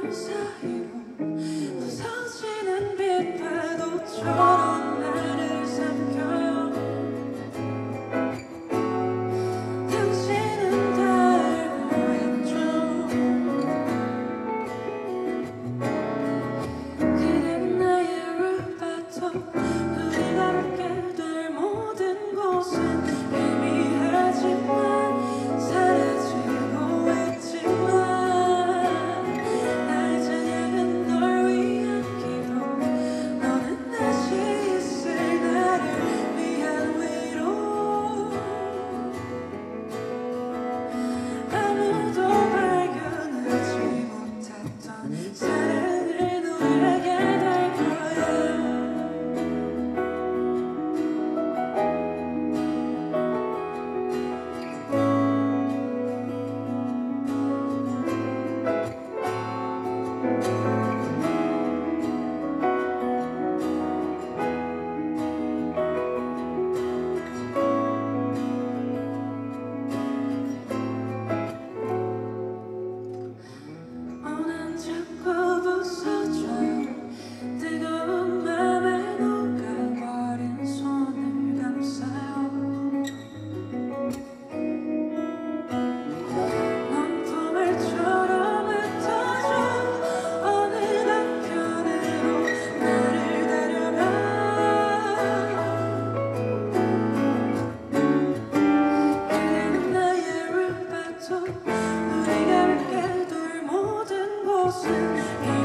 사이로 부서지는 빛파도처럼 나를 삼켜요. 당신은 다 알고 있죠. 그댄 나의 루바토. 우리가 함께 될 모든 곳은 희미하지만 사라지고 있지만 나의 찬양은 널 위한 기도. 너는 다시 있을 나를 위한 위로. 아무도 발견하지 못했던 사랑을 노래하게 될 거야. 난 자꾸 부서져요. 뜨거운 맘에 녹아버린 손을 감싸요. 넌 포말처럼 흩어져 어느 한편으로 나를 데려가. 그대는 나의 루바토. 우리가 함께 돌 모든 곳은